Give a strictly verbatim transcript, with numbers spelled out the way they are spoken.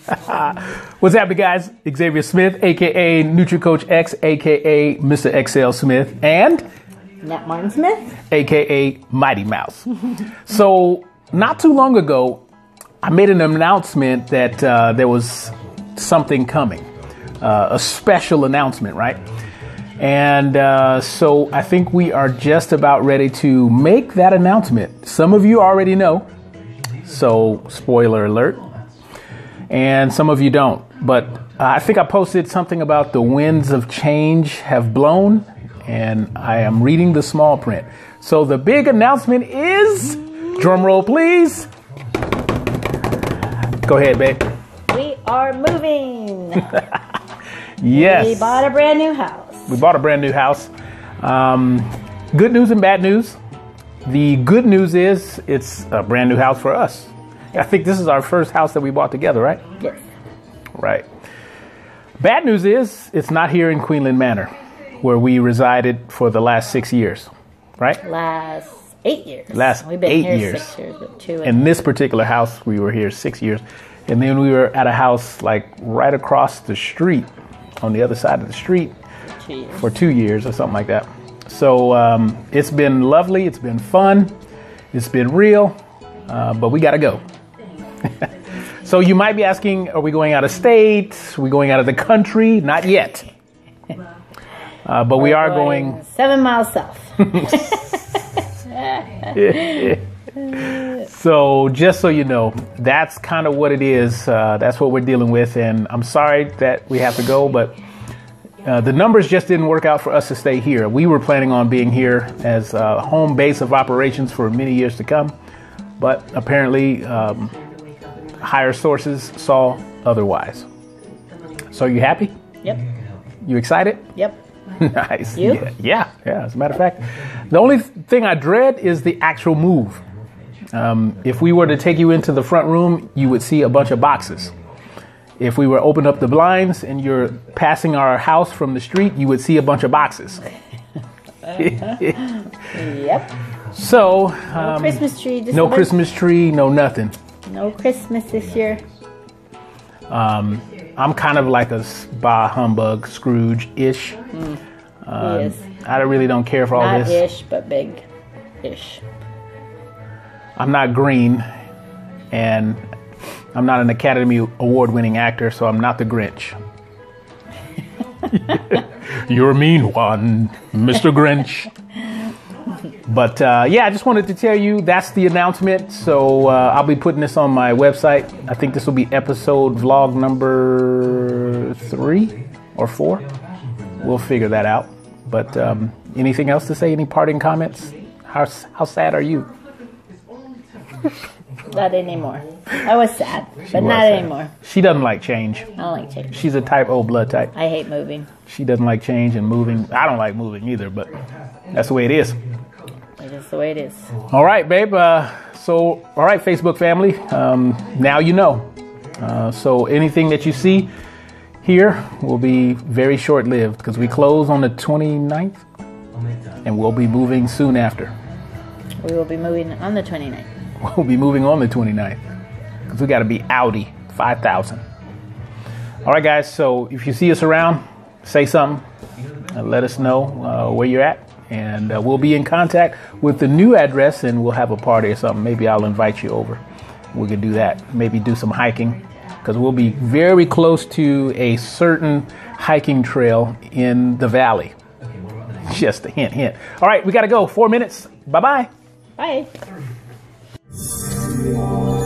What's happening, guys? Xavier Smith, aka NutriCoach X, aka Mister Excel Smith, and Annette Martin-Smith, aka Mighty Mouse. So, not too long ago, I made an announcement that uh, there was something coming, uh, a special announcement, right? And uh, so I think we are just about ready to make that announcement. Some of you already know, so spoiler alert. And some of you don't. But uh, I think I posted something about the winds of change have blown, and I am reading the small print. So the big announcement is, drum roll please. Go ahead, babe. We are moving. Yes. We bought a brand new house. We bought a brand new house. Um, good news and bad news. The good news is it's a brand new house for us. I think this is our first house that we bought together, right? Yes. Right. Bad news is it's not here in Queenland Manor, where we resided for the last six years, right? Last eight years. Last We've been eight here years. Six years, but two. In this particular house, we were here six years. And then we were at a house like right across the street, on the other side of the street, two years. for two years or something like that. So um, it's been lovely. It's been fun. It's been real. Uh, but we got to go. So you might be asking, are we going out of state? Are we going out of the country? Not yet. Uh, but We're we are going, going seven miles south. So just so you know, that's kind of what it is. Uh, that's what we're dealing with. And I'm sorry that we have to go, but uh, the numbers just didn't work out for us to stay here. We were planning on being here as a home base of operations for many years to come. But apparently, um, higher sources saw otherwise. So you happy? Yep. You excited? Yep. Nice. You? Yeah, yeah, yeah. As a matter of fact, the only thing I dread is the actual move. Um, if we were to take you into the front room, you would see a bunch of boxes. If we were to open up the blinds and you're passing our house from the street, you would see a bunch of boxes. Yep. So, No um, Christmas tree. This no month. Christmas tree, no nothing. No Christmas this year. Um, I'm kind of like a bah humbug Scrooge-ish. Mm, Um, he is. I really don't care for all Not this. ish, but big ish. I'm not green, and I'm not an Academy Award-winning actor, so I'm not the Grinch. You're a mean one, Mister Grinch. But uh, yeah, I just wanted to tell you that's the announcement. So uh, I'll be putting this on my website. I think this will be episode vlog number three or four. We'll figure that out. But um, anything else to say? Any parting comments? How how sad are you? Not anymore. I was sad, She but was not sad. anymore. She doesn't like change. I don't like change. She's a type O blood type. I hate moving. She doesn't like change and moving. I don't like moving either, but that's the way it is. It is the way it is. All right, babe. Uh, so, all right, Facebook family. Um, now you know. Uh, so anything that you see here will be very short-lived because we close on the twenty-ninth and we'll be moving soon after. We will be moving on the twenty-ninth. We'll be moving on the twenty-ninth because we got to be Audi five thousand. All right, guys. So if you see us around, say something. And let us know uh, where you're at. And uh, we'll be in contact with the new address and we'll have a party or something. Maybe I'll invite you over. We could do that. Maybe do some hiking because we'll be very close to a certain hiking trail in the valley. Just a hint, hint. All right, we got to go. Four minutes. Bye-bye. Bye.